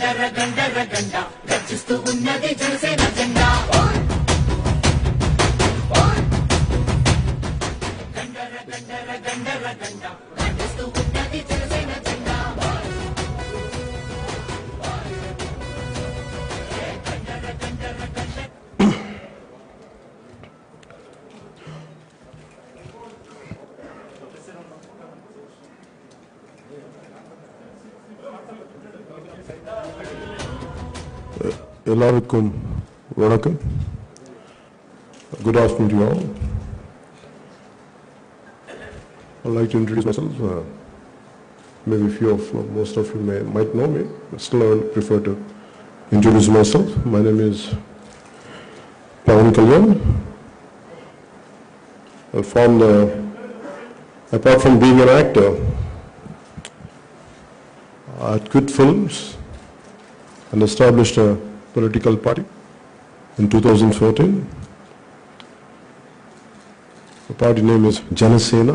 గండ గర్జిస్తూ ఉన్నది జనసేన జెండా గండ గర్జిస్తూ ఉన్నది జనసేన జెండా எல்லாருக்கும் வணக்கம். Good afternoon to you all. I'd like to introduce myself. Maybe most of you might know me, but still I would prefer to introduce myself. My name is Pawan Kalyan. Apart from being an actor, I quit films and established a political party in 2014. The party name is Janasena.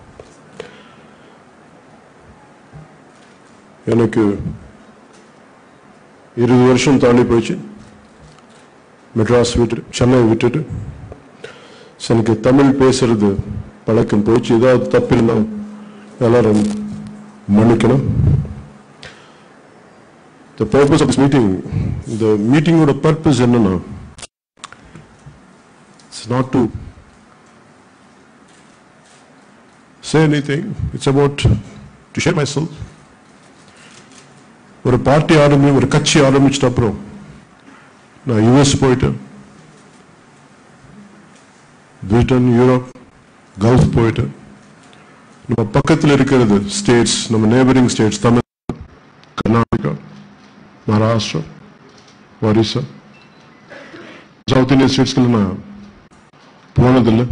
எனக்கு 20 வருஷம் தாண்டி போயிடுச்சு. மெட்ராஸ் விட்டுட்டு சென்னை விட்டுட்டு எனக்கு தமிழ் பேசுறது பழக்கம் போயிடுச்சு. ஏதாவது தப்பிருந்தா எல்லாரும் மன்னிக்கணும். The purpose of this meeting, the meeting would have purpose enna. It's not to say anything. It's about to share myself. ஒரு பார்ட்டி ஒரு கட்சி ஆரம்பிச்சிட்ட அப்புறம் நான் யுஎஸ் போயிட்டு பிரிட்டன், யூரோப், கல்ஃப் போயிட்டு நம்ம பக்கத்தில் இருக்கிறது ஸ்டேட்ஸ், நம்ம neighbouring states, Tamil, Karnataka, Maharashtra, Orissa, South Indian states na ponadilla.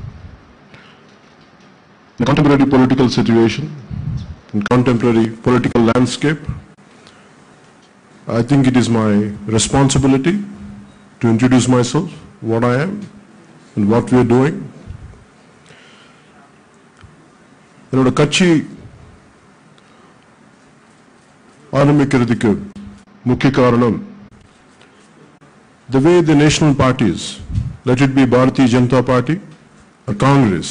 The contemporary political situation, in contemporary political landscape, I think it is my responsibility to introduce myself, what I am, and what we are doing. Enoda kachi ஆரம்பிக்கிறதுக்கு முக்கிய காரணம், the way the national parties, let it be Bharatiya Janata Party or Congress,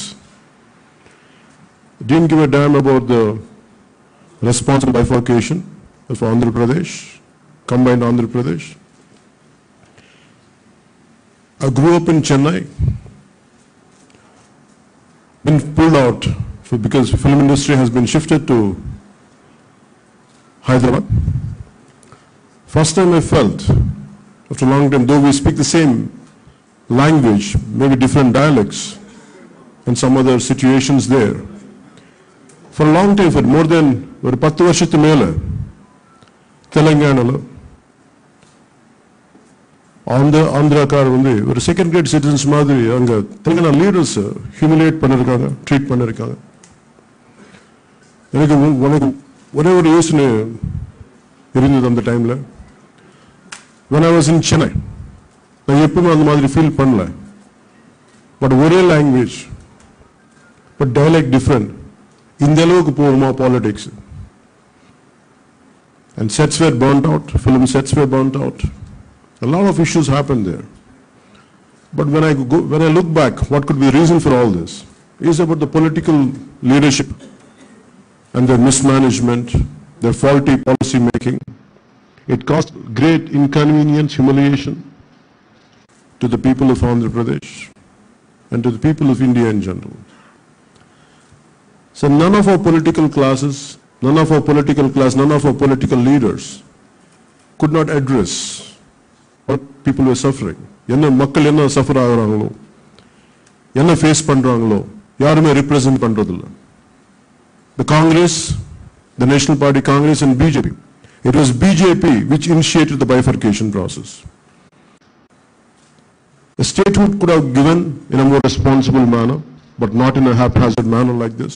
didn't give a damn about the responsible bifurcation of Andhra Pradesh, combined Andhra Pradesh. I grew up in Chennai, been pulled out because the film industry has been shifted to Hyderabad. First time I felt, after a long time, though we speak the same language, maybe different dialects and some other situations there, for a long time, for more than 10 வருஷத்து மேல தெலுங்கானால ஆந்திராக்கார் ஒரு second grade citizens மாதிரி அங்க Telangana leaders humiliate பண்ணிருக்காங்க, treat பண்ணிருக்காங்க. எனக்கு ஒரே ஒரு யோசனை இருந்தது அந்த டைம்ல. When I was in Chennai, நான் எப்பவுமே அந்த மாதிரி ஃபீல் பண்ணல. பட் ஒரே லாங்குவேஜ், பட் டயலெக்ட் டிஃப்ரெண்ட். இந்த அளவுக்கு போகுமா politics? And sets were burnt out, film sets were burnt out. A lot of issues happened there. But when I look back, what could be the reason for all this? It is about the political leadership and their mismanagement, their faulty policy making. It caused great inconvenience, humiliation to the people of Andhra Pradesh and to the people of India in general. So none of our political classes, none of our political leaders could not address what people were suffering. Enna makkal enna suffer aagirangalo, enna face பண்றாங்களோ யாருமே represent பண்றதில்ல. The Congress, the National Party Congress and BJP. It was BJP which initiated the bifurcation process. The statehood could have given in a more responsible manner, but not in a haphazard manner like this.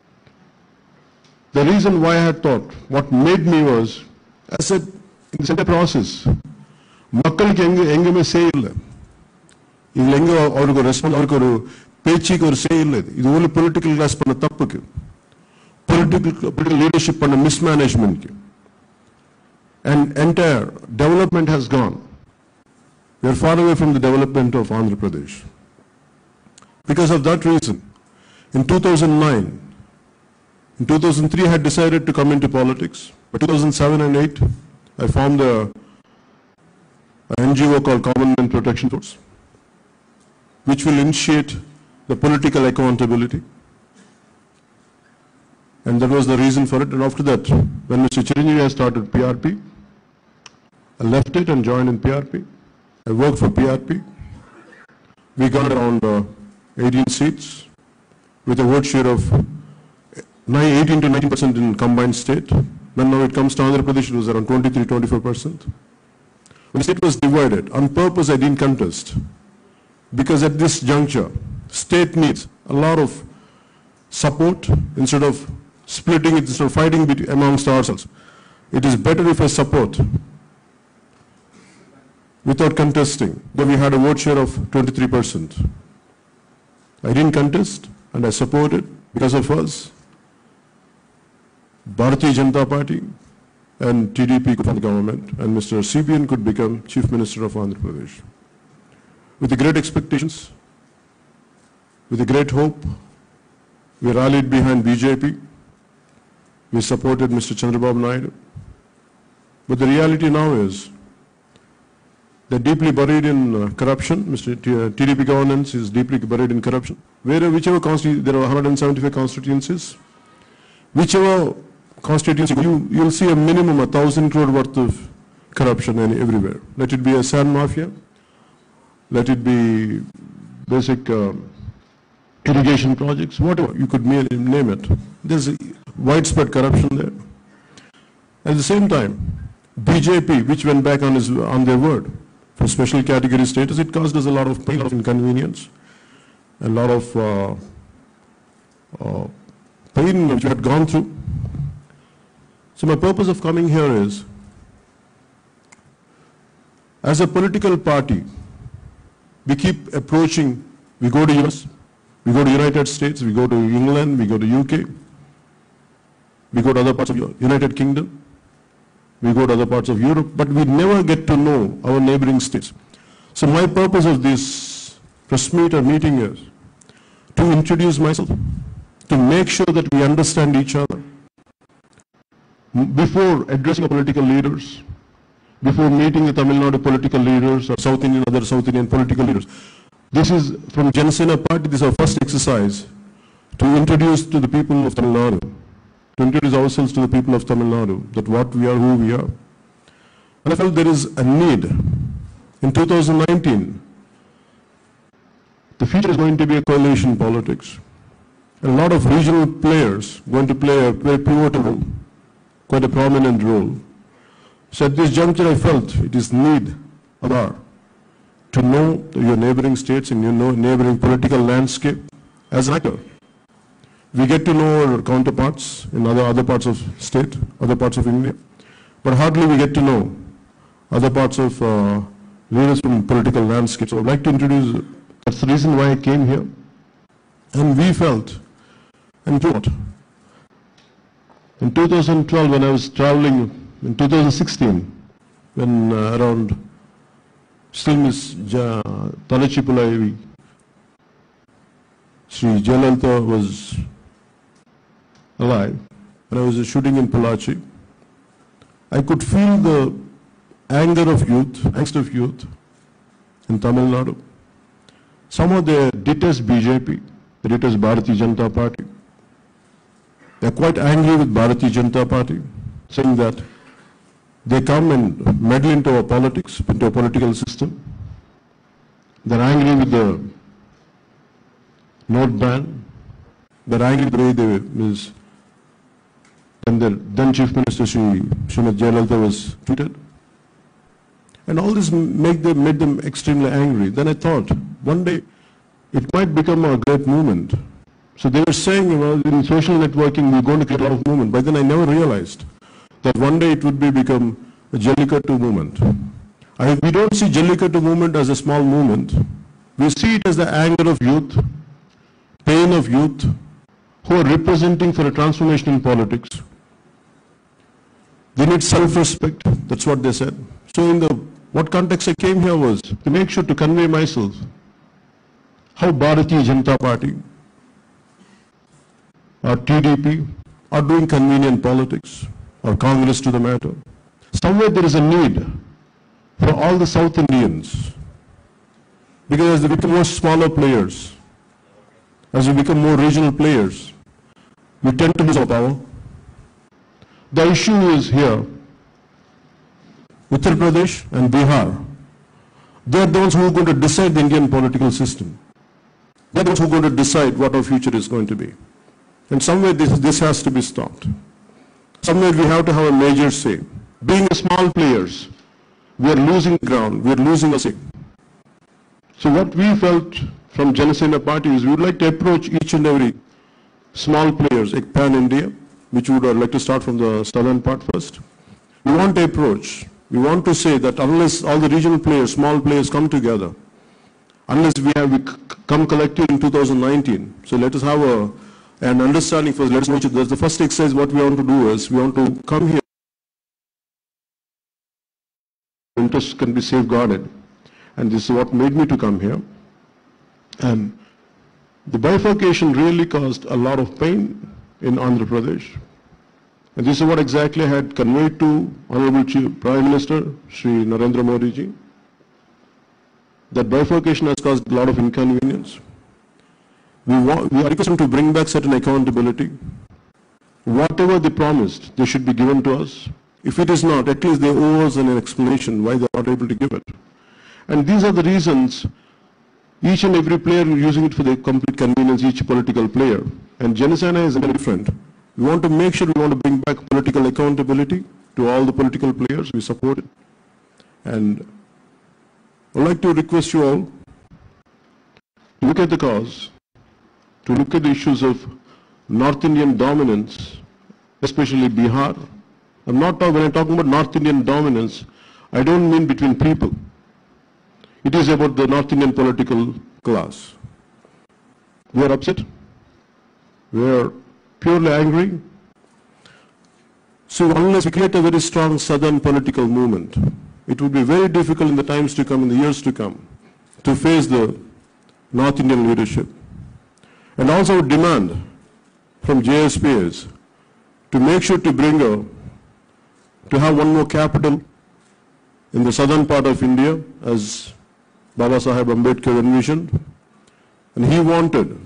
The reason why I had thought, what made me was, I said, in this entire process, மக்களுக்கு எங்கேயுமே say இல்லை. இதில் எங்கே அவருக்கு ஒரு response, அவருக்கு ஒரு பேச்சுக்கு ஒரு say இல்லை. இது only political class பண்ண தப்புக்கு, political leadership பண்ண mismanagement. and entire development has gone. We are far away from the development of Andhra Pradesh. Because of that reason, in 2009, in 2003 I had decided to come into politics. But 2007 and 8, I formed an NGO called Common Man Protection Force, which will initiate the political accountability. And that was the reason for it. And after that, when Mr. Chiranjeevi started PRP, I left it and joined in PRP. I worked for PRP. We got around 18 seats with a vote share of 18 to 19% in combined state. When now it comes to Andhra Pradesh, it was around 23-24%. When the state was divided, on purpose I didn't contest. Because at this juncture, state needs a lot of support instead of splitting it, instead of fighting amongst ourselves. It is better if I support without contesting. Though we had a vote share of 23%. I didn't contest and I supported. Because of us, Bharatiya Janata Party and TDP could form the government and Mr. CBN could become Chief Minister of Andhra Pradesh. With the great expectations, with the great hope, we rallied behind BJP. We supported Mr. Chandrababu Naidu. But the reality now is they're deeply buried in corruption. Mr. TDP governance is deeply buried in corruption. Whichever constituency, there are 175 constituencies. Whichever constituency, you'll see a minimum 1,000 crore worth of corruption everywhere. Let it be a sand mafia. Let it be basic irrigation projects, whatever, you could name it. There's widespread corruption there. At the same time, BJP, which went back on their word for special category status, it caused us a lot of pain, a lot of inconvenience, a lot of pain which we had gone through. So my purpose of coming here is, as a political party, we keep approaching, we go to US, we go to United States, we go to England, we go to UK, we go to other parts of United Kingdom, we go to other parts of Europe, but we never get to know our neighboring states. So my purpose of this press meet or meeting is to introduce myself, to make sure that we understand each other. Before addressing our political leaders, before meeting the Tamil Nadu political leaders or other South Indian political leaders. This is from Janasena Party, this is our first exercise to introduce to the people of Tamil Nadu, to introduce ourselves to the people of Tamil Nadu, that what we are, who we are. And I felt there is a need. In 2019, the future is going to be a coalition politics. A lot of regional players going to play a very pivotal role, quite a prominent role. So at this juncture, I felt it is need of our to know your neighboring states and your neighboring political landscape as an actor. We get to know our counterparts in other parts of state, other parts of India, but hardly we get to know other parts of leaders from political landscape. So I'd like to introduce, that's the reason why I came here. And we felt, and thought, in 2012 when I was traveling, in 2016, when around still Ms. Talachipulaivi, Sri Jayalalitha was alive, when I was shooting in Pollachi, I could feel the anger of youth, angst of youth in Tamil Nadu. Somehow they detest BJP, they detest Bharatiya Janata Party. They are quite angry with Bharatiya Janata Party, saying that they come and meddle into our politics, into our political system. They're angry with the note ban. They're angry with the way then Chief Minister Srimati Jayalalitha was treated. And all this made them extremely angry. Then I thought, one day it might become a great movement. So they were saying, in social networking, we're going to create a lot of movement. But then I never realized that one day it would become a Jallikattu movement. We don't see Jallikattu movement as a small movement. We see it as the anger of youth, pain of youth, who are representing for a transformation in politics. They need self-respect. That's what they said. So in what context I came here was to make sure to convey myself how Bharatiya Janata Party or TDP are doing convenient politics, or Congress to the matter. Somewhere there is a need for all the South Indians, because as they become more smaller players, as we become more regional players, we tend to lose our power. The issue is here, Uttar Pradesh and Bihar, they are the ones who are going to decide the Indian political system. They are the ones who are going to decide what our future is going to be. And somewhere this has to be stopped. Somewhere we have to have a major say. Being small players, we are losing ground, we are losing a say. So what we felt from Janasena Party is we would like to approach each and every small players, like pan-India, which we would like to start from the southern part first. We want to approach, we want to say that unless all the regional players, small players come together, unless we come collective in 2019, so let us have an understanding first. Let us know each other. The first exercise what we want to do is we want to come here. Interests can be safeguarded, and this is what made me to come here. And the bifurcation really caused a lot of pain in Andhra Pradesh. And this is what exactly I had conveyed to Honorable Prime Minister Shri Narendra Modi ji. That bifurcation has caused a lot of inconvenience. We are requesting to bring back certain accountability. Whatever they promised, they should be given to us. If it is not, at least they owe us an explanation why they are not able to give it. And these are the reasons each and every player using it for their complete convenience, each political player. And Janasena is very different. We want to make sure we want to bring back political accountability to all the political players we support it. And I'd like to request you all to look at the cause, to look at the issues of North Indian dominance, especially Bihar. When I'm talking about North Indian dominance, I don't mean between people. It is about the North Indian political class. We are upset. We are purely angry. So unless we create a very strong southern political movement, it would be very difficult in the times to come, in the years to come, to face the North Indian leadership. And also demand from JSPs to make sure to have one more capital in the southern part of India, as Baba Saheb Ambedkar envisioned. And he wanted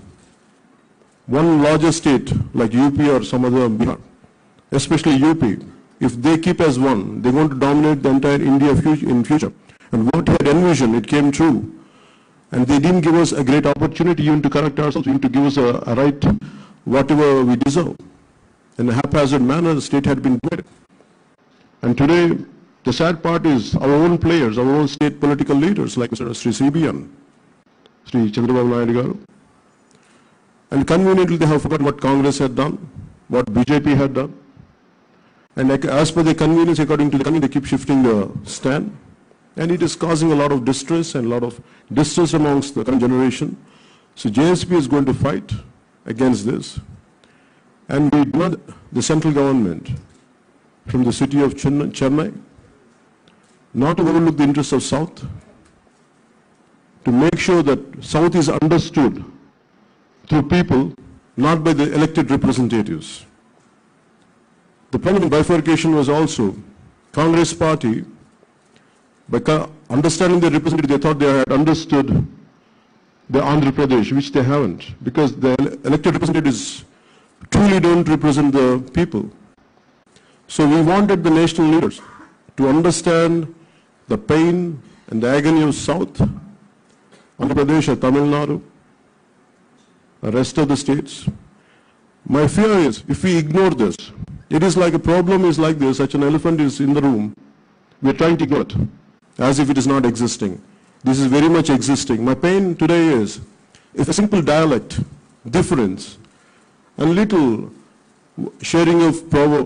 one larger state like UP or some other Bihar, especially UP. If they keep as one, they're going to dominate the entire India in future. And what he had envisioned, it came true. And they didn't give us a great opportunity even to correct ourselves, even to give us a right, whatever we deserve. In a haphazard manner, the state had been divided. And today, the sad part is our own players, our own state political leaders, like Mr. Sri CBN, Sri Chandrababu Naidu Garu. And conveniently, they have forgotten what Congress had done, what BJP had done. And as per their convenience, according to the convenience, they keep shifting the stand. And it is causing a lot of distress and a lot of distress amongst the current generation. So JSP is going to fight against this. And we demand the central government from the city of Chennai not to overlook the interests of South, to make sure that South is understood through people, not by the elected representatives. The problem in bifurcation was also Congress party, by understanding the representative, they thought they had understood the Andhra Pradesh, which they haven't, because the elected representatives truly don't represent the people. So we wanted the national leaders to understand the pain and the agony of South, Andhra Pradesh or Tamil Nadu, the rest of the states. My fear is, if we ignore this, it is like a problem is like this, such an elephant is in the room, we are trying to ignore it, as if it is not existing. This is very much existing. My pain today is, if a simple dialect difference and little sharing of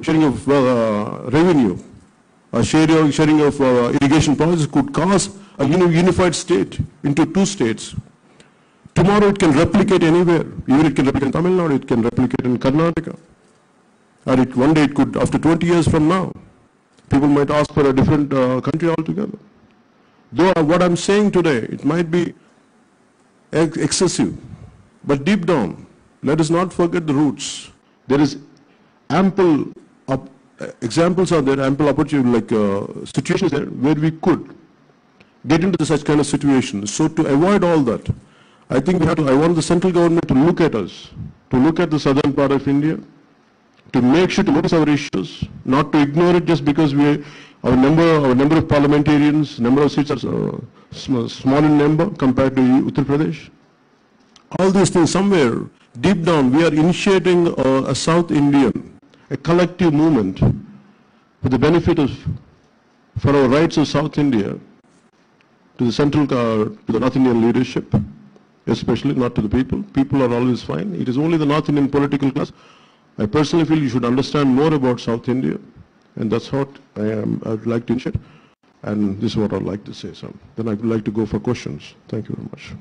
revenue, or sharing of irrigation projects could cause a unified state into two states. Tomorrow it can replicate anywhere. Even it can replicate in Tamil Nadu, it can replicate in Karnataka. Or one day it could, after 20 years from now. People might ask for a different country altogether. Though what I'm saying today, it might be excessive, but deep down, let us not forget the roots. There is ample examples are there, ample opportunity, like situations there where we could get into such kind of situations. So to avoid all that, I think I want the central government to look at us, to look at the southern part of India, to make sure to notice our issues, not to ignore it just because our number of parliamentarians, number of seats are small in number compared to Uttar Pradesh. All these things, somewhere deep down, we are initiating a South Indian, a collective movement for the benefit of, for our rights of South India, to the central, to the North Indian leadership, especially, not to the people. People are always fine. It is only the North Indian political class. I personally feel you should understand more about South India, and that's what I'd like to initiate. And this is what I'd like to say. So then I would like to go for questions. Thank you very much.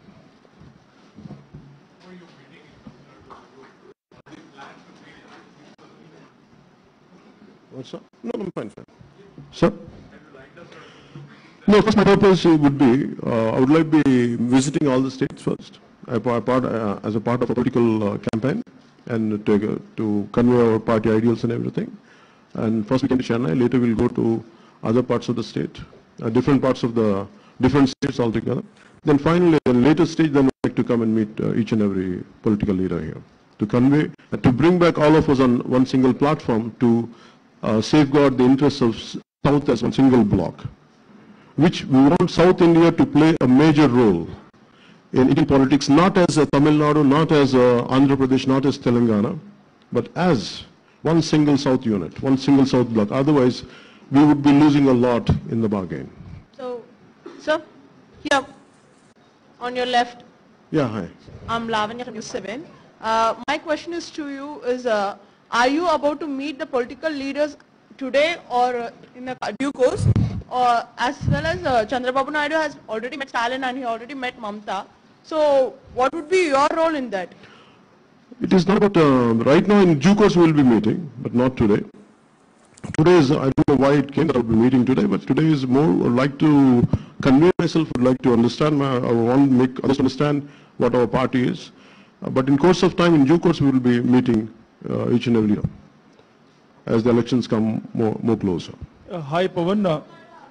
What's up? No, I'm fine. Sir? No, first my purpose would be, I would like to be visiting all the states first, as a part of a political campaign, and to convey our party ideals and everything. And first we came to Chennai, later we'll go to other parts of the state, different parts of the different states altogether. Then finally, at a later stage, then we'd like to come and meet each and every political leader here, to convey, to bring back all of us on one single platform to safeguard the interests of South as one single block, which we want South India to play a major role in Indian politics, not as a Tamil Nadu, not as Andhra Pradesh, not as Telangana, but as one single South unit, one single South block. Otherwise, we would be losing a lot in the bargain. So, sir, here, on your left. Yeah, hi. I'm Lavanya from News 7. My question is to you is, are you about to meet the political leaders today or in a due course? Or as well as Chandrababu Naidu has already met Stalin and he already met Mamta. So what would be your role in that? It is not about, right now in due course we will be meeting, but not today. Today is, I don't know why it came that I'll be meeting today, but today is more, I would like to convey myself, would like to understand, I want to make others understand what our party is. But in course of time, in due course, we will be meeting each and every year as the elections come more closer. Hi, Pawan.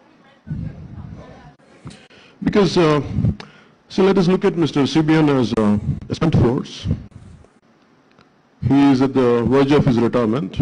Because, so let us look at Mr. CBN as a spent force. He is at the verge of his retirement.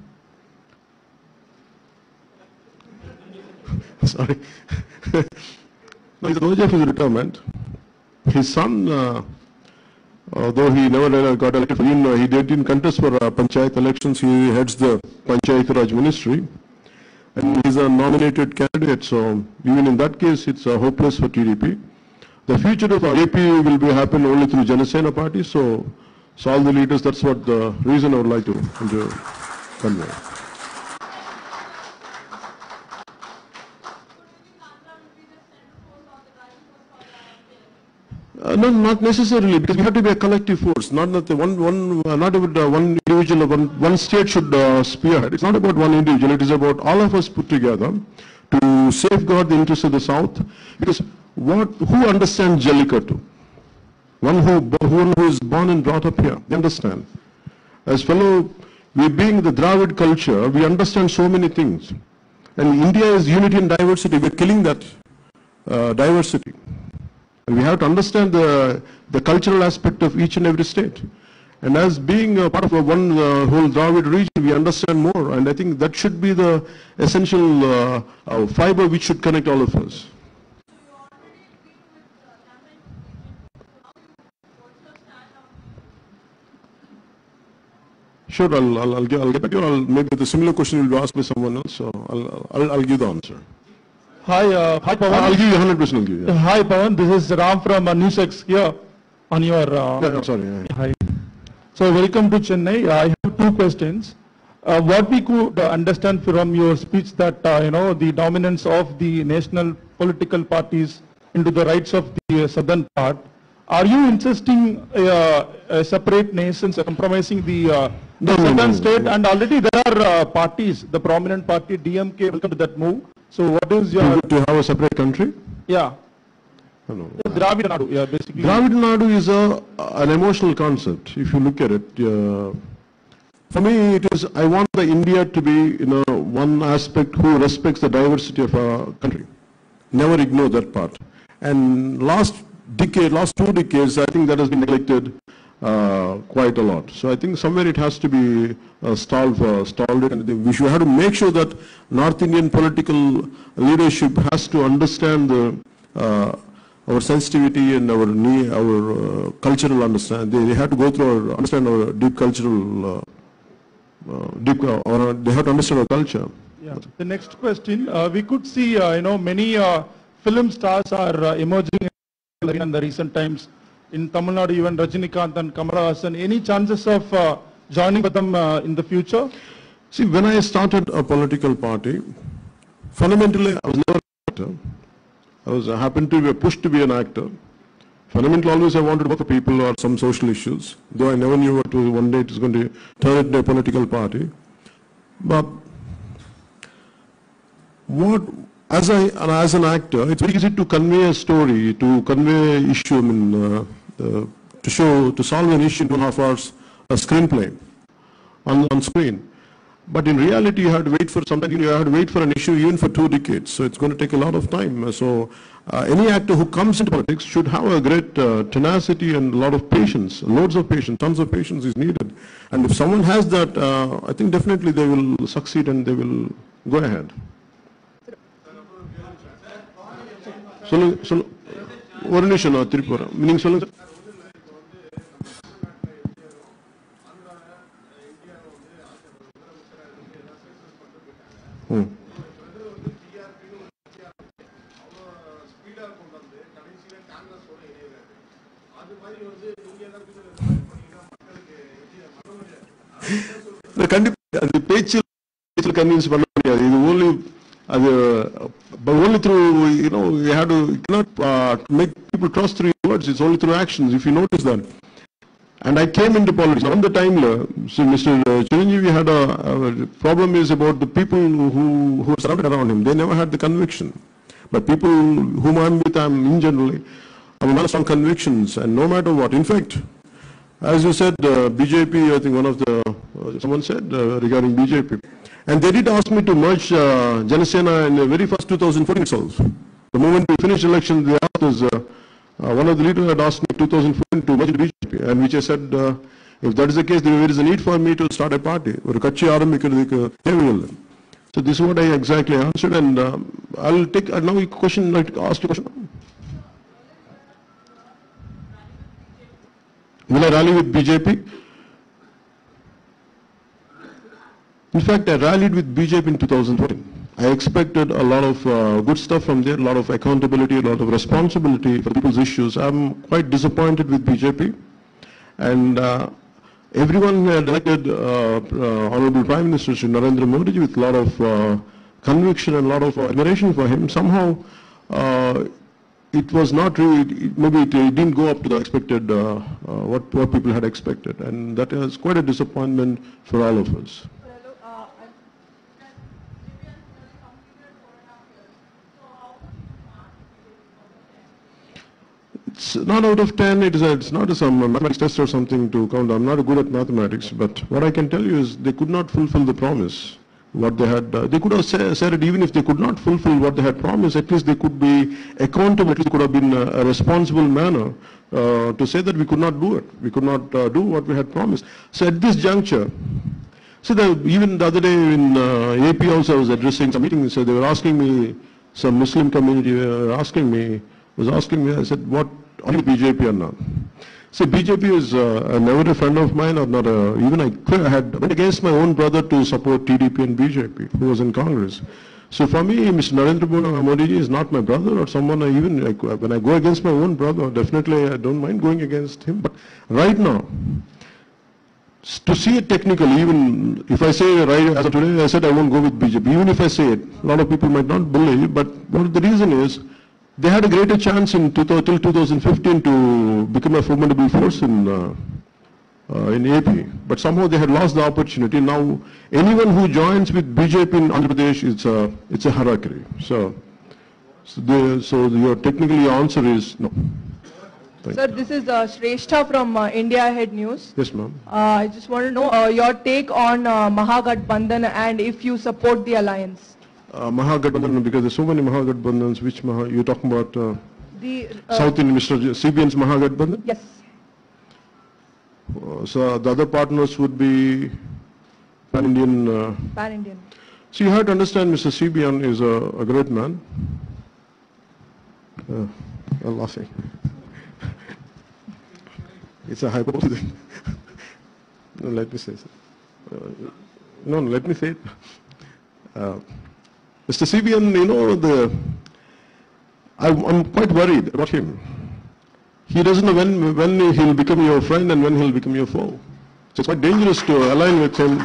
Sorry. No, he's at the verge of his retirement. His son, though he never got elected, he didn't contest for Panchayat elections. He heads the Panchayat Raj Ministry. And he's a nominated candidate, so even in that case, it's hopeless for TDP. The future of AP will be happen only through Janasena party, so all the leaders, that's what the reason I would like to convey. No, not necessarily, because we have to be a collective force. Not that not about one individual or one state should spearhead. It's not about one individual. It is about all of us put together to safeguard the interests of the South. Because who understands Jallikattu? One who is born and brought up here. They understand. As we being the Dravid culture, we understand so many things. And India is unity and diversity. We're killing that diversity. And we have to understand the cultural aspect of each and every state. And as being a part of one whole Dravid region, we understand more. And I think that should be the essential fiber which should connect all of us. Sure, I'll get back to you. Maybe the similar question will be asked by someone else, so I'll give the answer. Hi, Pawan. I'll give you 100%. I'll give you. Hi, Pawan. This is Ram from NewsX here on your. Sorry. Hi. So, welcome to Chennai. I have two questions. What we could understand from your speech that the dominance of the national political parties into the rights of the southern part. Are you insisting a separate nations, compromising the No, second no, no, state? no. And already there are parties, the prominent party DMK, welcome to that move. So what is your, To have a separate country? yeah, No. Dravid Nadu, yeah, basically. Dravid Nadu is an emotional concept, if you look at it. For me, it is, I want the India to be, one aspect who respects the diversity of our country. Never ignore that part. And last 2 decades, I think that has been neglected quite a lot. So I think somewhere it has to be stalled. And we should have to make sure that North Indian political leadership has to understand our sensitivity and our cultural understanding. They have to go through understand our deep cultural, they have to understand our culture. Yeah. The next question, we could see, many film stars are emerging in the recent times. In Tamil Nadu, even Rajinikanth and Kamal Haasan. Any chances of joining with them in the future? See, when I started a political party, fundamentally I was never an actor. I happened to be pushed to be an actor. Fundamentally, always I wanted to work for people or some social issues, though I never knew one day it was going to turn into a political party. But as an actor, it's very easy to convey a story, to convey an issue, to solve an issue in 2.5 hours, a screenplay on screen. But in reality, you have to wait for you have to wait for an issue even for 2 decades. So it's going to take a lot of time. So any actor who comes into politics should have a great tenacity and a lot of patience, loads of patience, tons of patience is needed. And if someone has that, I think definitely they will succeed and they will go ahead. ஒரு நிமிஷம் நான் திருப்பி வரேன். நீங்க சொல்லுங்க. கண்டிப்பா அது பேச்சு கன்வின்ஸ் பண்ண முடியாது. இது only through, you have to, you cannot make people trust through your words. It's only through actions, if you notice that. And I came into politics. On the time, so Mr. Chiranjeevi had a problem is about the people who were surrounded around him. They never had the conviction. But people whom I'm with, in generally, I'm a man of strong convictions, and no matter what. In fact, as you said, BJP, I think someone said regarding BJP. And they did ask me to merge Janasena in the very first 2014 itself. The moment we finished election, they asked us, one of the leaders had asked me 2014 to merge BJP, and which I said, if that is the case, there is a need for me to start a party. So this is what I exactly answered, and I'll take now a question, like ask you a question. Will I rally with BJP? In fact, I rallied with BJP in 2014. I expected a lot of good stuff from there, a lot of accountability, a lot of responsibility for people's issues. I'm quite disappointed with BJP. And everyone had elected Honorable Prime Minister Shri Narendra Modi with a lot of conviction and a lot of admiration for him. Somehow, it was not really, maybe it didn't go up to the expected, what people had expected. And that is quite a disappointment for all of us. It's not out of 10, it's not some mathematics test or something to count. I'm not good at mathematics, but what I can tell you is they could not fulfill the promise. What they had, they could have said it, even if they could not fulfill what they had promised, at least they could be accountable, at least could have been a responsible manner to say that we could not do it. We could not do what we had promised. So at this juncture, even the other day in AP also I was addressing some meetings, so they were asking me, some Muslim community was asking me, I said, what are you BJP or not? So BJP is never a friend of mine, or not even I went against my own brother to support TDP and BJP, who was in Congress. So for me, Mr. Narendra Modi is not my brother or someone when I go against my own brother, definitely I don't mind going against him. But right now, to see it technically, even if I say right as of today, I said I won't go with BJP. Even if I say it, a lot of people might not believe, but one of the reason is, They had a greater chance in till 2015 to become a formidable force in AP, but somehow they had lost the opportunity. Now, anyone who joins with BJP in Andhra Pradesh, it's a harakiri. So your technically answer is no. Sir, this is Shrestha from India Ahead News. Yes, ma'am. I just want to know your take on Mahagathbandhan and if you support the alliance. Mahagathbandhan, because there's so many Mahagathbandhans. Which you're talking about? The South Indian, Mr. CBN's Mahagathbandhan? Yes. So the other partners would be Pan-Indian. Pan-Indian. So you have to understand, Mr. CBN is a great man. I'm laughing. It's a hyperbole. No, let me say so. No, let me say it. Mr. CBN, you know, I'm quite worried about him. He doesn't know when he'll become your friend and when he'll become your foe. So it's quite dangerous to align with him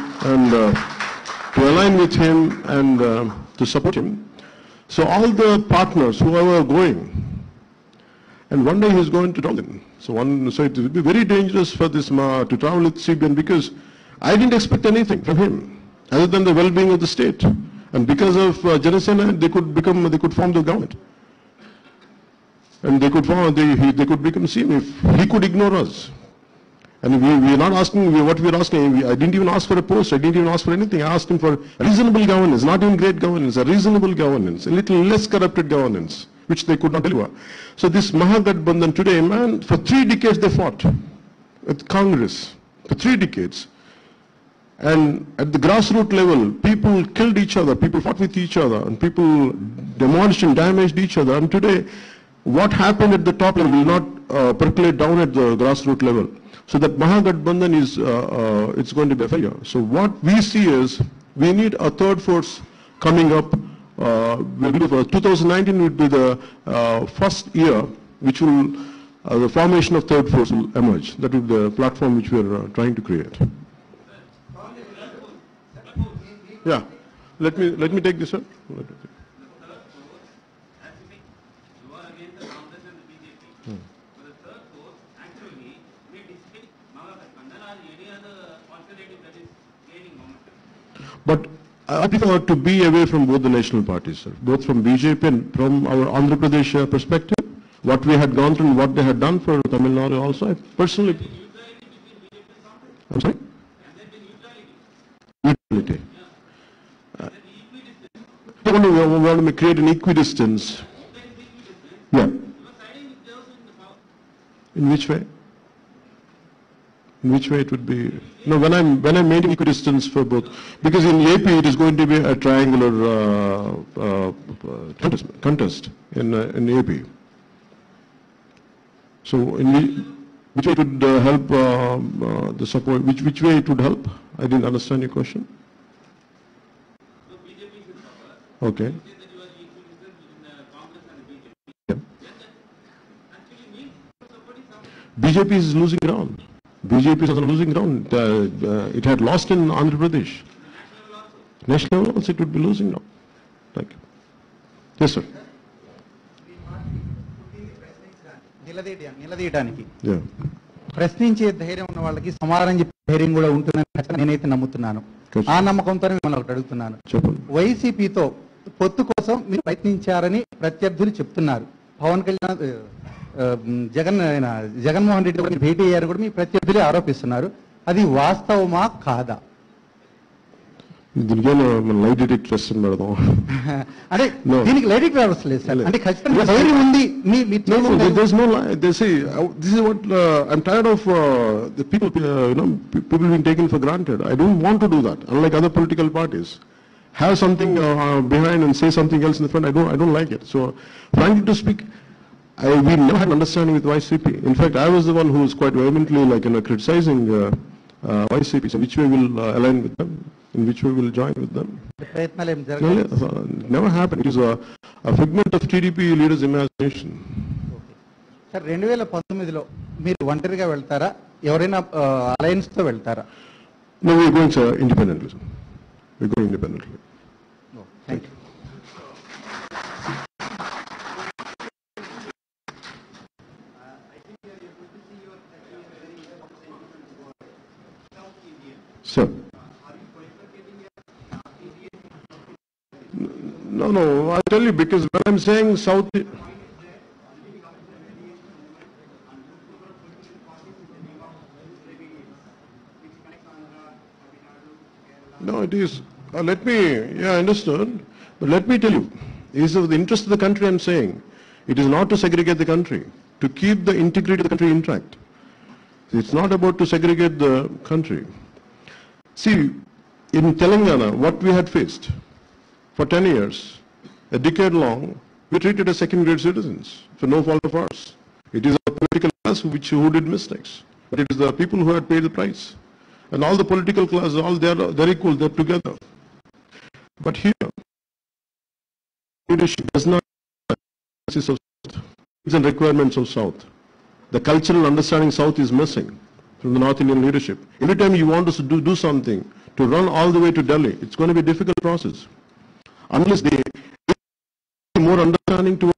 and to support him. So all the partners, whoever are going, and one day he's going to Dublin. So it will be very dangerous for this to travel with CBN, because I didn't expect anything from him other than the well-being of the state. And because of Janasena, they could form the government. And they could become CM if he could ignore us. And we are not asking what we are asking. I didn't even ask for a post. I didn't even ask for anything. I asked him for reasonable governance, not even great governance, a reasonable governance, a little less corrupted governance, which they could not deliver. So this Mahagathbandhan today, man, for 3 decades they fought with Congress, for 3 decades. And at the grassroots level, people killed each other, people fought with each other, and people demolished and damaged each other. And today, what happened at the top level will not percolate down at the grassroots level. So that Mahagathbandhan is, it's going to be a failure. So what we see is, we need a third force coming up. 2019 would be the first year which will, the formation of third force will emerge. That will be the platform which we are trying to create. Yeah, let me take this one. But I prefer to be away from both the national parties, sir, both from BJP and from our Andhra Pradesh perspective, what we had gone through and what they had done for Tamil Nadu also. I personally, I'm sorry? Neutrality. We want to create an equidistance. Yeah. In which way? In which way it would be? No, when I'm making equidistance for both, because in AP it is going to be a triangular contest in AP. So in which way it would help the support? Which way it would help? I didn't understand your question. Okay. Yeah. BJP is losing ground. BJP is losing ground. It had lost in Andhra Pradesh. National level also it would be losing now. Thank you. Yes, sir. నిలదీయడానికి Yeah. ప్రశ్నించే ధైర్యం ఉన్న వాళ్ళకి సమాధానం చెప్పే ధైర్యం కూడా ఉంటుందని నేనైతే నమ్ముతున్నాను. ఆ నమ్మకంతోనే మిమ్మల్ని ఒకటి అడుగుతున్నాను. చెప్పండి. వైసీపీతో పొత్తు కోసం మీరు ప్రయత్నించారని ప్రత్యర్థులు చెప్తున్నారు. పవన్ కళ్యాణ్ జగన్మోహన్ రెడ్డి గారిని భేటీ అయ్యారు కూడా మీ ప్రత్యర్థులే ఆరోపిస్తున్నారు. అది వాస్తవమా కాదా? దీనికైనా లైట్ డిటెక్టర్ టెస్ట్ పెడదాం. అంటే దీనికి లైట్ డిటెక్టర్ అవసరం లేదు సార్. అంటే ఖచ్చితంగా ధైర్యం ఉంది. There's no lie. They say this is what I'm tired of the people people being taken for granted. I don't want to do that. Unlike other political parties, have something behind and say something else in the front. I don't like it. So, frankly to speak, we never had an understanding with YCP. In fact, I was the one who was quite vehemently criticizing YCP. So which way will align with them? In which way will join with them? Never happened. It is a figment of TDP leaders' imagination. Sir 2019లో మీరు ఒంటరిగా వెళ్తారా, ఎవరైనా alliance తో వెళ్తారా? No, we are going independently. We are going independently. Thank you. No, I'll tell you, because when I'm saying South... No, it is. I understood. But let me tell you, it is of the interest of the country I'm saying. It is not to segregate the country, to keep the integrity of the country intact. It's not about to segregate the country. See, in Telangana, what we had faced for 10 years, a decade long, we treated as second-grade citizens for no fault of ours. It is our political class who did mistakes, but it is the people who had paid the price. And all the political classes, they're equal, they're together. But here, leadership does not consist of South. Needs and requirements of South. The cultural understanding South is missing from the North Indian leadership. Every time you want to do something, to run all the way to Delhi, it's going to be a difficult process. Unless they give more understanding to,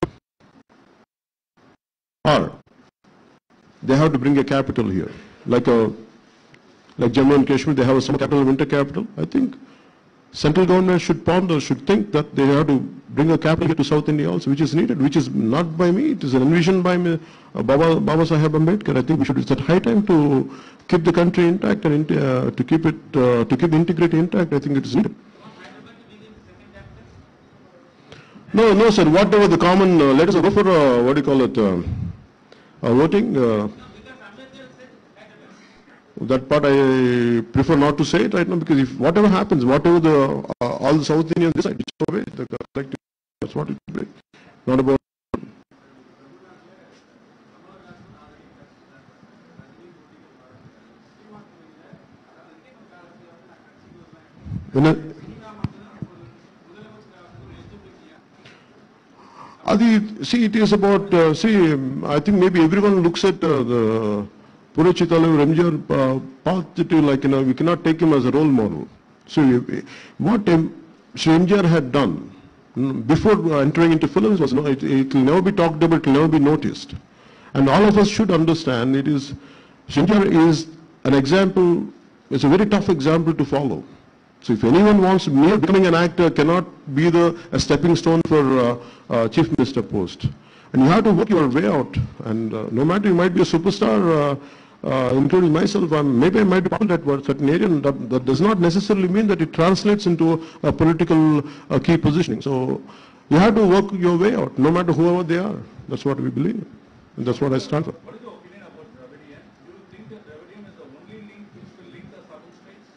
or they have to bring a capital here, like Jammu and Kashmir, they have a summer capital, winter capital. I think central government should ponder, should think that they have to bring a capital here to South India also, which is needed, which is not by me, it is envisioned by me, Baba Saheb Ambedkar. I think it's at high time to keep the country intact and to keep the integrity intact. I think it is needed. No, sir. Whatever the common, let us go for what do you call it, voting. That part I prefer not to say it right now, because if whatever happens, whatever all the South Indians decide, whichever way, the collective, that's what it will be. Not about. See, it is about, I think maybe everyone looks at the Purachitalu MGR positive, like, we cannot take him as a role model. So what Sri MGR had done before entering into films was, it will never be talked about, it will never be noticed. And all of us should understand Sri MGR is an example, it's a very tough example to follow. So if anyone wants, mere becoming an actor cannot be a stepping stone for Chief Minister post. And you have to work your way out. And no matter, you might be a superstar, including myself, maybe I might be popular at a certain area, and that does not necessarily mean that it translates into a political key positioning. So you have to work your way out, no matter whoever they are. That's what we believe. And that's what I stand for. What is your opinion about Dravidian? Do you think that Dravidian is the only link which will link the southern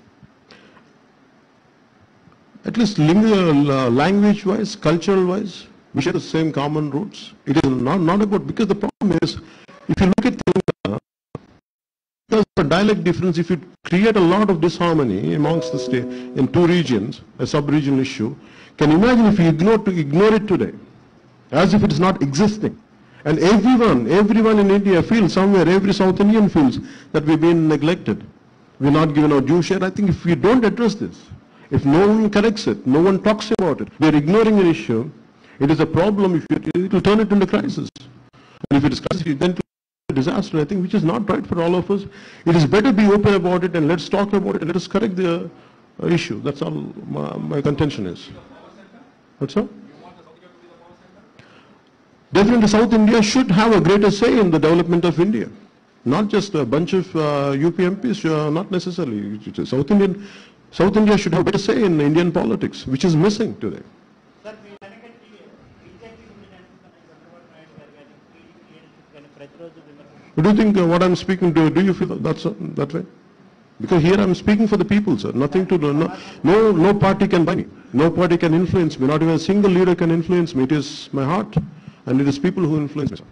states? At least language-wise, cultural-wise, we share the same common roots. It is not about, because the problem is, if you look at Telangana, because of a dialect difference, if you create a lot of disharmony amongst the state in two regions, a sub-regional issue, can you imagine if you ignore it today, as if it is not existing? And everyone in India feels somewhere, every South Indian feels that we've been neglected. We're not given our due share. I think if we don't address this, if no one corrects it, no one talks about it, we're ignoring an issue, it is a problem. It will turn it into crisis. And if it is crisis, then it will be a disaster, I think, which is not right for all of us. It is better be open about it, and let's talk about it, and let us correct the issue. That's all my contention is. What's that? Definitely South India should have a greater say in the development of India. Not just a bunch of UP MPs, not necessarily. South India should have a better say in Indian politics, which is missing today. Do you think what I'm speaking to, do you feel that's that way? Because here I'm speaking for the people, sir. Nothing to do. No party can buy me. No party can influence me. Not even a single leader can influence me. It is my heart, and it is people who influence me, sir.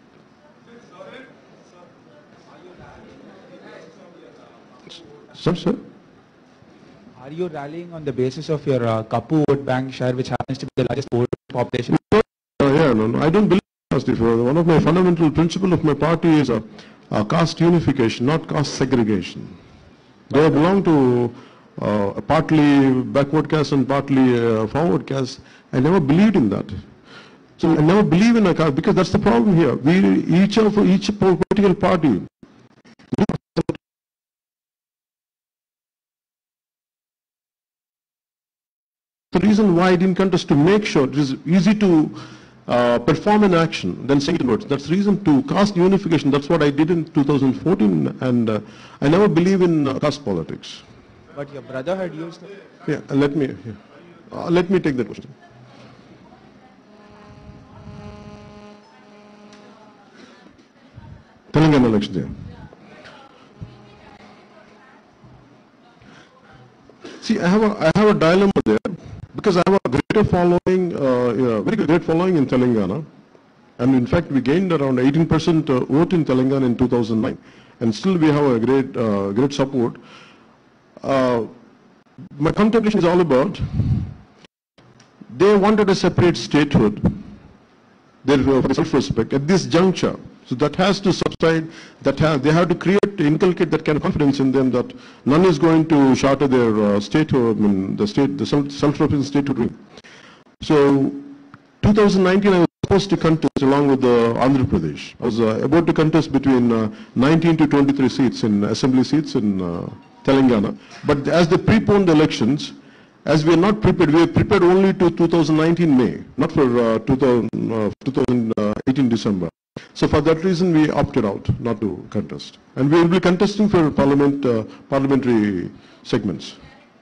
Sir? Are you rallying on the basis of your Kapu vote bank share, which happens to be the largest vote population? No. I don't believe caste difference. One of my fundamental principles of my party is caste unification, not caste segregation. They belong to partly backward caste and partly forward caste. I never believed in that. So I never believe in a caste, because that's the problem here. Each political party The reason why I didn't contest, to make sure it is easy to perform an action than say it words. That's the reason to caste unification. That's what I did in 2014, and I never believe in caste politics. But your brother had used. Yeah, let me take that question. Telangana election, yeah. See, I have a dilemma there because I have a greater following, very great following in Telangana, and in fact we gained around 18% vote in Telangana in 2009, and still we have a great support. My contemplation is all about, they wanted a separate statehood, for self-respect at this juncture. So that has to subside, they have to inculcate that kind of confidence in them that none is going to shatter their statehood, the self-represented statehood. So 2019 I was supposed to contest along with Andhra Pradesh. I was about to contest between 19 to 23 seats in assembly seats in Telangana. But as they preponed the elections, as we are not prepared, we are prepared only to 2019 May, not for 2018 December. So for that reason we opted out not to contest. And we will be contesting for parliamentary segments.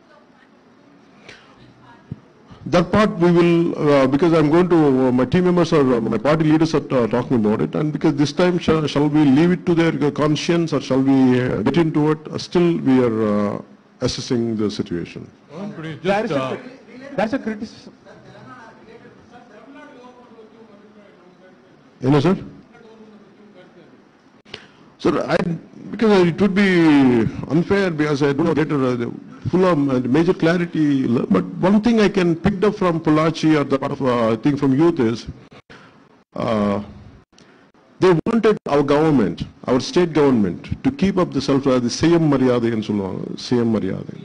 That part we will, because I'm going to, my team members or my party leaders are talking about it, and because this time shall we leave it to their conscience or shall we get into it? Still we are assessing the situation. That's a criticism. You know, sir? So because it would be unfair because I don't get full of major clarity. But one thing I can pick up from Pollachi or the part of thing from youth is they wanted our government, our state government, to keep up the Siyam Maryada and so on. Siyam Maryada.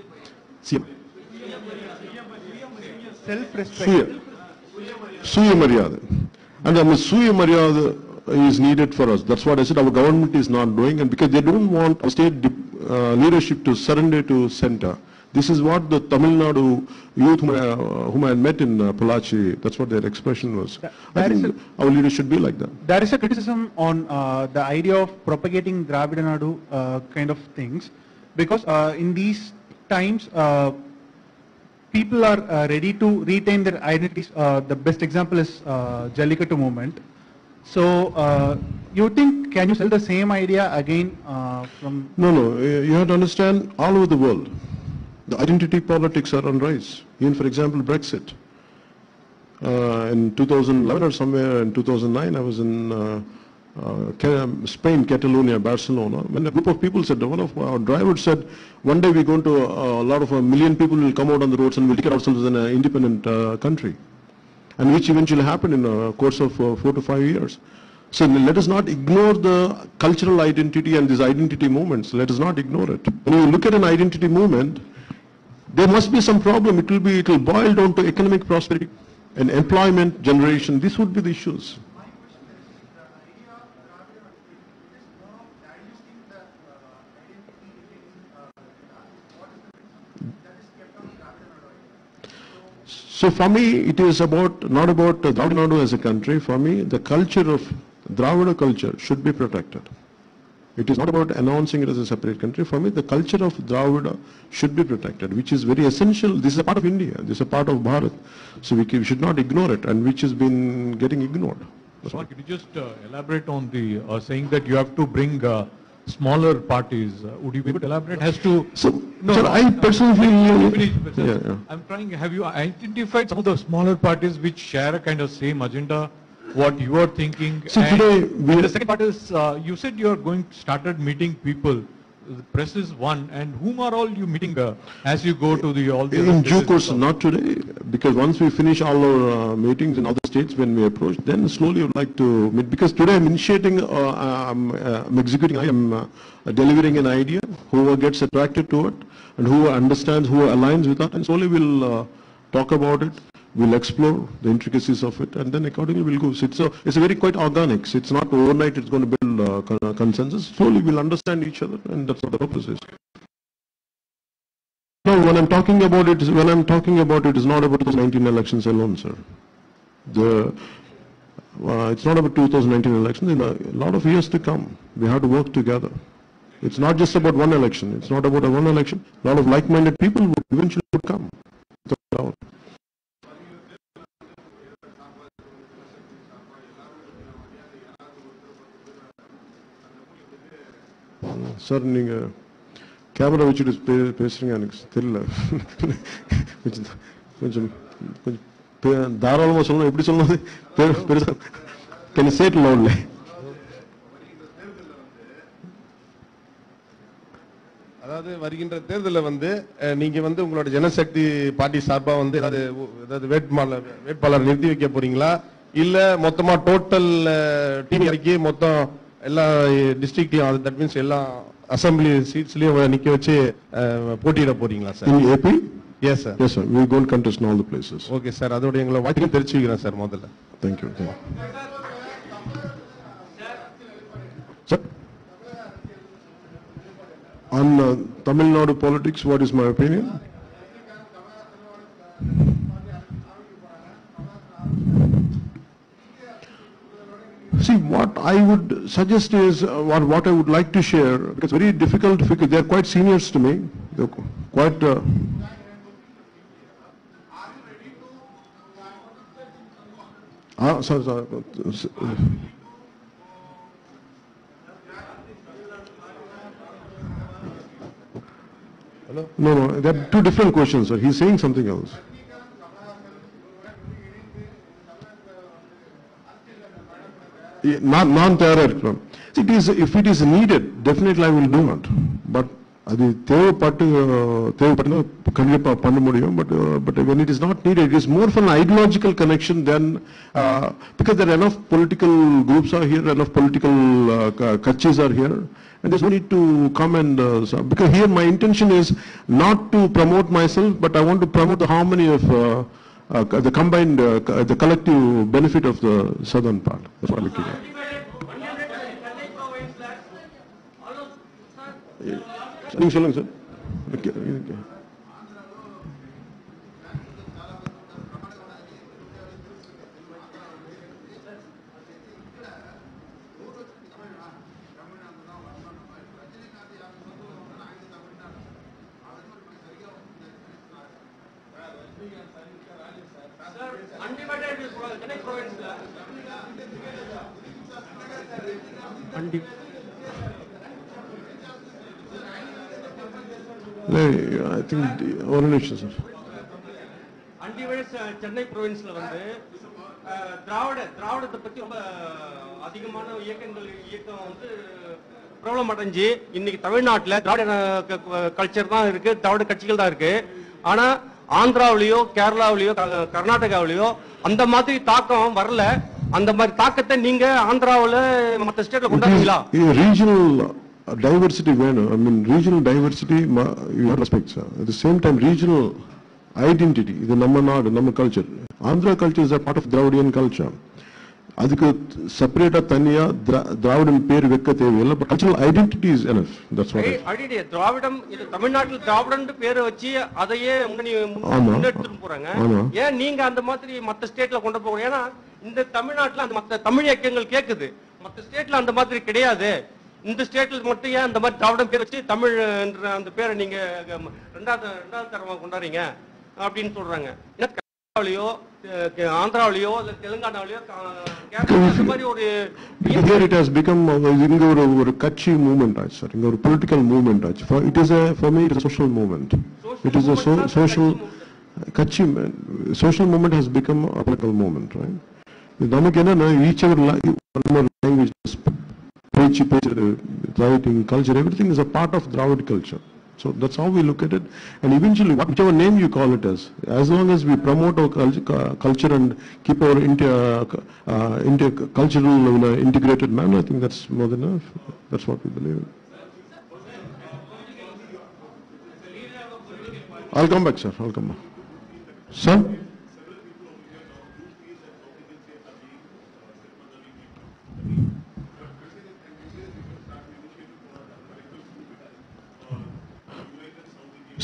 Self-respect. Suya Maryada. And the Suya Maryada is needed for us. That's what I said our government is not doing, and because they don't want our state leadership to surrender to center. This is what the Tamil Nadu youth whom I met in Pollachi, that's what their expression was. I think our leaders should be like that. There is a criticism on the idea of propagating Dravida Nadu kind of things, because in these times people are ready to retain their identities. The best example is Jallikattu movement. So you think, can you sell the same idea again from... No, you have to understand all over the world, the identity politics are on rise. Even for example, Brexit. In 2011 or somewhere in 2009, I was in Spain, Catalonia, Barcelona, when a group of people said, one of our drivers said, one day we're going to, a lot of 1 million people will come out on the roads and we'll declare ourselves as an independent country. And which eventually happened in a course of 4 to 5 years. So let us not ignore the cultural identity and these identity movements. Let us not ignore it. When you look at an identity movement, there must be some problem. It will boil down to economic prosperity and employment generation. These would be the issues. So for me, it is not about Dravida Nadu as a country. For me, the culture of Dravida culture should be protected. It is not about announcing it as a separate country. For me, the culture of Dravida should be protected, which is very essential. This is a part of India. This is a part of Bharat. So we should not ignore it, and which has been getting ignored. Could you just elaborate on the saying that you have to bring smaller parties? Would you be able to elaborate as to... So I personally feel... Yeah. I'm trying, have you identified some of the smaller parties which share a kind of same agenda, what you are thinking? So today... The second part is, you said you are started meeting people. The press is one, and whom are all you meeting as you go to all the... In due course, not today, because once we finish all our meetings in other states when we approach, then slowly I would like to meet, because today I'm initiating, I'm executing, I'm delivering an idea, whoever gets attracted to it, and who understands, who aligns with that, and slowly we'll talk about it. We'll explore the intricacies of it, and then accordingly we'll go. So it's a very quite organic. So it's not overnight. It's going to build consensus. Slowly we'll understand each other, and that's what the purpose is. Now when I'm talking about it, it's not about 2019 elections alone, sir. It's not about 2019 elections. In a lot of years to come, we have to work together. It's not just about one election. It's not about one election. A lot of like-minded people would eventually come. Without doubt. Sir, நீங்க camera வச்சுட்டு பேசுறீங்க எனக்கு தெரியல. கொஞ்சம் தாராளமா சொல்லணும். எப்படி சொல்லணும்? பெருசா can you say it loudly? அதாவது வருகின்ற தேர்தலில் வந்து நீங்க வந்து உங்களோட ஜனசக்தி பார்ட்டி சார்பா வந்து ஏதாவது வேட்பாளர் நிறுத்தி வைக்க போறீங்களா, இல்ல மொத்தமா டோட்டல் டிவி அறிக்கை மொத்தம் எல்லா டிஸ்ட்ரிக்ட்லயும், தட் மீன்ஸ் எல்லா அசம்பிளி சீட்ஸ்லயும் நிக்க வச்சு போட்டியிட போறீங்களா sir? In AP? Yes sir. Yes sir. We are going to contest in all the places. Okay sir. அதோட எங்களை வாழ்த்துக்கள் தெரிவிச்சுக்கிறேன் சார் முதல்ல. Thank you. Sir, on Tamil Nadu politics, what is my opinion? See, what I would suggest is, what I would like to share, because it's very difficult to figure, they are quite seniors to me, they're quite... sorry. Hello? No, there are two different questions, sir. He's saying something else. Non-theoretical. It is, if it is needed, definitely I will do not. But அது தேவைப்பட்டு கண்டிப்பா பண்ண முடியும். But when it is not needed, it is more for an ideological connection than because there are enough political groups are here, enough political kachis are here, and there's no need to come and because here my intention is not to promote myself, but I want to promote the harmony of the combined, the collective benefit of the southern part. That's what I'm looking at. நீங்க சொல்லுங்க sir. I think one nation, sir. Undivided Chennai ப்ரொவின்ஸ்ல வந்து திராவிடத்தை பத்தி ரொம்ப அதிகமான இயக்கம் வந்து பிரபலம் அடைஞ்சு இன்னைக்கு தமிழ்நாட்டில் திராவிட கல்ச்சர் தான் இருக்கு, திராவிட கட்சிகள் தான் இருக்கு. ஆனா ஆந்திராவிலேயோ கேரளாவிலேயோ கர்நாடகாவிலேயோ அந்த மாதிரி தாக்கம் வரல. அந்த மாதிரி தாக்கத்தை நீங்க ஆந்திராவில் மற்ற ஸ்டேட்ல கொண்டாடுறீங்களா? Regional diversity, I mean regional diversity, you respect, sir. At the same time, regional identity, the Namma culture. Andhra culture is a part of Dravidian culture. அதுக்கு செப்பரேட்டா தனியா திராவிடன் பேர் வைக்க தேவையில்லை. But cultural identity is enough. That's what identity திராவிடம். இது தமிழ்நாட்டில் திராவிடன் பேரை வச்சு அதையே முன்னெடுத்துட்டு போறாங்க. ஏன் நீங்க அந்த மாதிரி மற்ற ஸ்டேட்ல கொண்டு போறீங்க? ஏன்னா இந்த தமிழ்நாட்டில் அந்த மற்ற தமிழ் இயக்கங்கள் கேக்குது, மற்ற ஸ்டேட்ல அந்த மாதிரி கிடையாது. இந்த ஸ்டேட்ல மட்டும் ஏன் அந்த மாதிரி திராவிடம் பேர் வச்சு தமிழ் என்ற அந்த பேரை நீங்க ரெண்டாவது தரமா கொண்டாடுறீங்க அப்படின்னு சொல்றாங்க. கேரளாவிலயோ ஆந்திராவிலயோ இல்ல தெலுங்கானாவிலயோ அந்த மாதிரி ஒரு here it has become இங்க ஒரு கட்சி மூவ்மெண்ட் ஆச்சு சார். இங்க ஒரு பொலிட்டிக்கல் மூவ்மெண்ட் ஆச்சு. For me it is a social movement. It is a social கட்சி. Social movement has become a political movement, right? நமக்கு என்னன்னா each other language, writing, culture, everything is a part of Dravid culture. So that's how we look at it. And eventually, whichever name you call it as long as we promote our culture and keep our cultural in an integrated manner, I think that's more than enough. That's what we believe in. I'll come back, sir. I'll come back. Sir?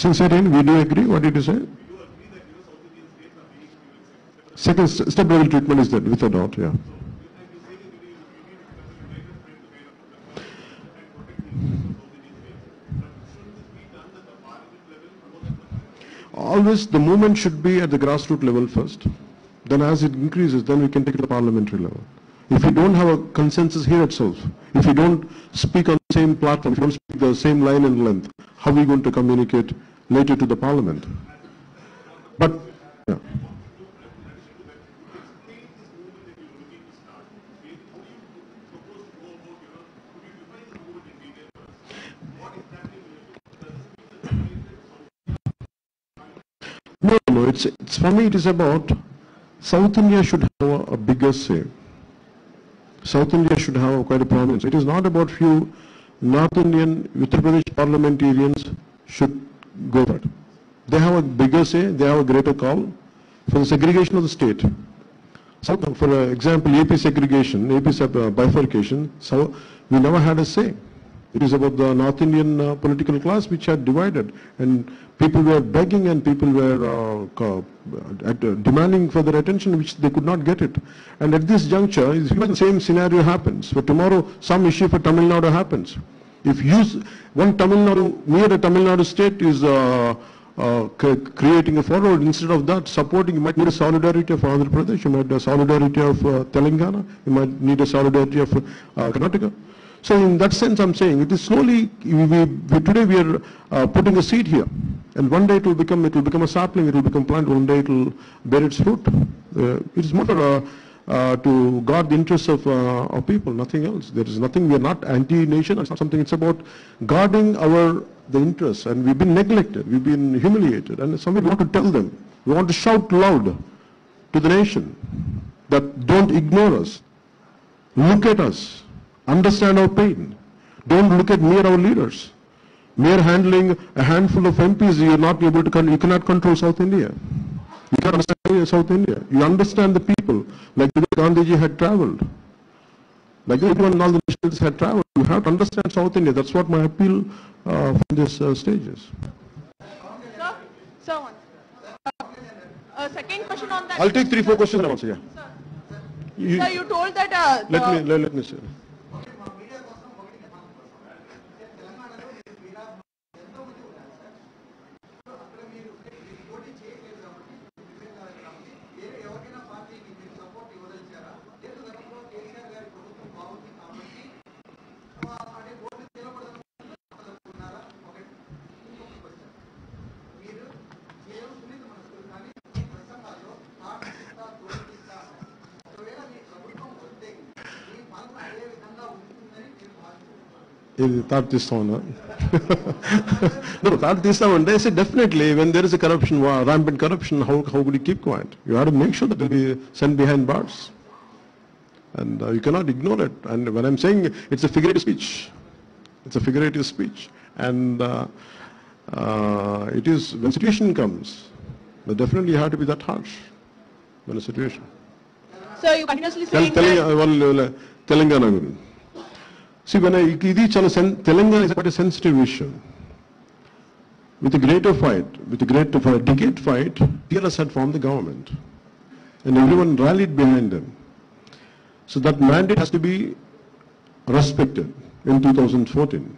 Sincerely, we do agree. What did you say? Second step level treatment is that, without doubt, yeah. Always the movement should be at the grassroots level first. Then as it increases, then we can take it to the parliamentary level. If you don't have a consensus here itself, if you don't speak on the same platform, if you don't speak the same line and length, how are we going to communicate later to the parliament? But, yeah. No, it's for me it is about South India should have a bigger say. South India should have quite a prominence. It is not about few North Indian Uttar Pradesh parliamentarians should go for it. They have a bigger say, they have a greater call for the segregation of the state. So, for example, AP segregation, AP bifurcation, so we never had a say. It is about the North Indian political class which had divided, and people were begging and people were demanding for their attention, which they could not get it. And at this juncture, the same scenario happens. For tomorrow, some issue for Tamil Nadu happens. If one Tamil Nadu, near a Tamil Nadu state is creating a forward, instead of that supporting, you might need a solidarity of Andhra Pradesh, you might need a solidarity of Telangana, you might need a solidarity of Karnataka. So in that sense, I'm saying it is slowly. Today we are putting a seed here, and one day it will become a sapling. It will become plant. One day it will bear its fruit. It is more to guard the interests of people, nothing else. There is nothing. We are not anti-nation. It's not something. It's about guarding the interests, and we've been neglected. We've been humiliated, and somebody want to tell them. We want to shout loud to the nation that don't ignore us. Look at us. Understand our pain. Don't look at mere our leaders. Mere handling a handful of MPs, you are not able to. You cannot control South India. You cannot understand South India. You understand the people, like Gandhiji had travelled, like everyone, all the nationalists had travelled. You have to understand South India. That's what my appeal from this stage is. Sir, second question on that. I'll take 3-4 questions also. Yeah. Sir, you told that. Let me say. No, they say definitely when there is a corruption, rampant corruption, how could you keep quiet? You have to make sure that it will be sent behind bars. And you cannot ignore it. And when I'm saying it's a figurative speech, it's a figurative speech. And it is, when situation comes, but definitely you have to be that harsh when a situation. So you continuously saying that... Telangana. See, when Telangana is quite a sensitive issue. With a greater fight, for a decade fight, TRS had formed the government. And everyone rallied behind them. So that mandate has to be respected in 2014.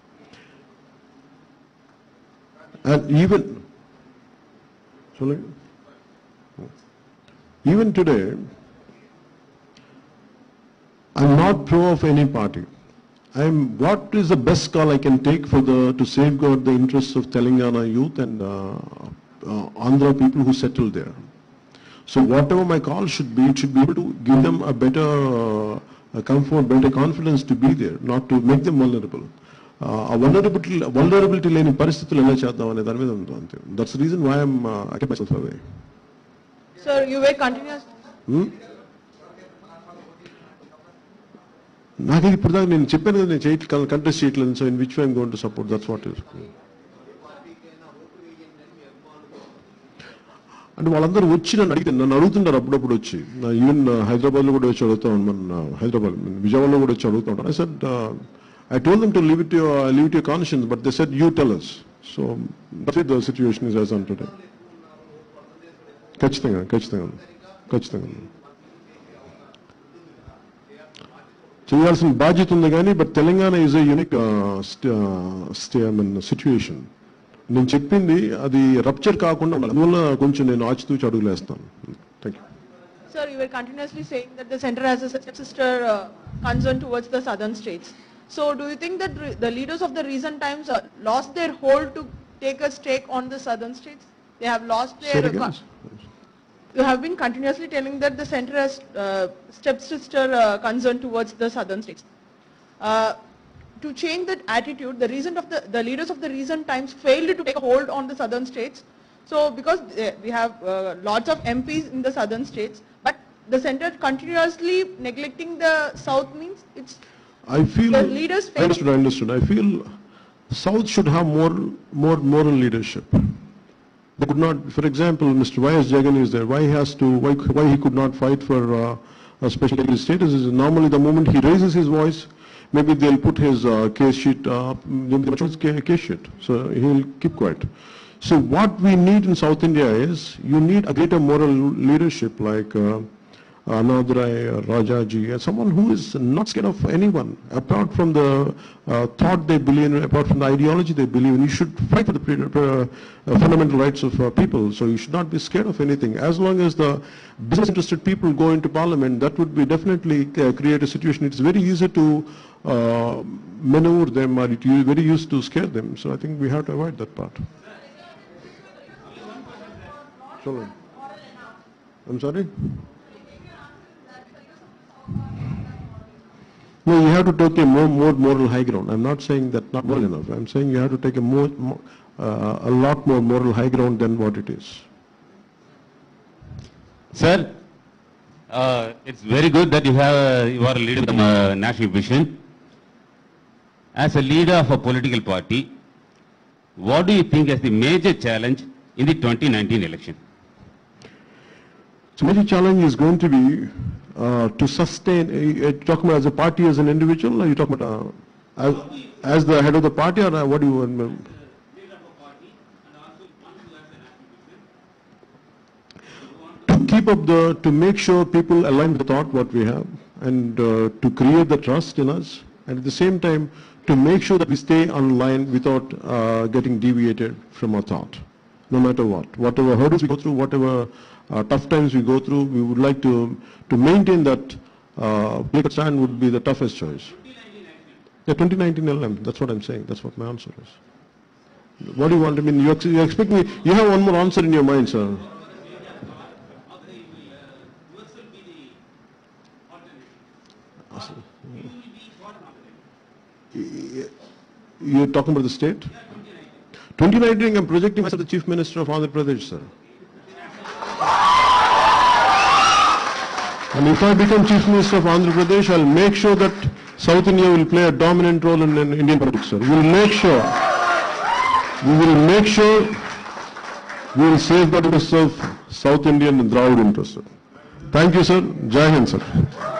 And even today, I'm not pro of any party. What is the best call I can take to safeguard the interests of Telangana youth and Andhra people who settle there. So whatever my call should be, it should be able to give them a better comfort, better confidence to be there, not to make them vulnerable. Vulnerability leni paristitulu ela cheddam ane dani meeda undu ante. That's the reason why I kept myself away. Sir, you were continuous. నాకు ఇప్పుడు దాకా నేను చెప్పాను కదా, నేను contest చేయట్లేదు. So in which I am going to support, that's what is. అంటే వాళ్ళందరూ వచ్చి నన్ను అడుగుతుంటారు అప్పుడప్పుడు వచ్చి. ఈవెన్ హైదరాబాద్లో కూడా వచ్చి అడుగుతా ఉన్నాను, హైదరాబాద్ విజయవాడలో కూడా వచ్చి అడుగుతా ఉంటాను. I said, I told them to leave it to your conscience, but they said, you tell us. So that's it, the situation is as on today. ఖచ్చితంగా చేయాల్సిన బాధ్యత ఉంది కానీ but Telangana is a unique situation. నేను చెప్పింది అది rupture కాకుండా ఉండాలి. అందువల్ల కొంచెం నేను ఆచితూచి అడుగులేస్తాను. Thank you. Sir, you were continuously saying that the center has a sister concern towards the southern states. So do you think that the leaders of the recent times lost their hold to take a stake on the southern states? They have lost their... You have been continuously telling that the center has stepsister concern towards the southern states. To change that attitude, the leaders of the recent times failed to take a hold on the southern states. So because we have lots of MPs in the southern states, but the center continuously neglecting the south means it's... I feel... The leaders fail. I understood. I feel South should have more moral leadership. They could not, for example, Mr. Y.S. Jagan is there. Why he could not fight for a special status is normally the moment he raises his voice, maybe they'll put his case sheet up, case sheet. So he'll keep quiet. So what we need in South India is, you need a greater moral leadership like Anand Rai, Rajaji, someone who is not scared of anyone, apart from the thought they believe in, apart from the ideology they believe in. You should fight for the fundamental rights of people, so you should not be scared of anything. As long as the business interested people go into parliament, that would be definitely create a situation. It's very easy to maneuver them, or it's very easy to scare them. So I think we have to avoid that part. I'm sorry? No, you have to take a more moral high ground. I'm not saying that not moral enough. I'm saying you have to take a lot more moral high ground than what it is. Sir, it's very good that you are a leader of the national vision. As a leader of a political party, what do you think is the major challenge in the 2019 election? So major challenge is going to be to sustain, talking about as a party, as an individual, or you talking about as the head of the party, or what do you want? To keep up to make sure people align with the thought what we have, and to create the trust in us, and at the same time to make sure that we stay online without getting deviated from our thought, no matter what. Whatever hurdles we go through, whatever tough times we go through, we would like to maintain that political stand would be the toughest choice. Yeah, 2019 LM, that's what I'm saying. That's what my answer is. What do you want? I mean, you expect me, you have one more answer in your mind, sir. You're talking about the state? 2019, I'm projecting myself the Chief Minister of Andhra Pradesh, sir. And if I become Chief Minister of Andhra Pradesh, I'll make sure that South India will play a dominant role in Indian politics, sir. We will make sure we will safeguard the interests of South Indian and Dravid interests, sir. Thank you, sir. Jai Hind, sir.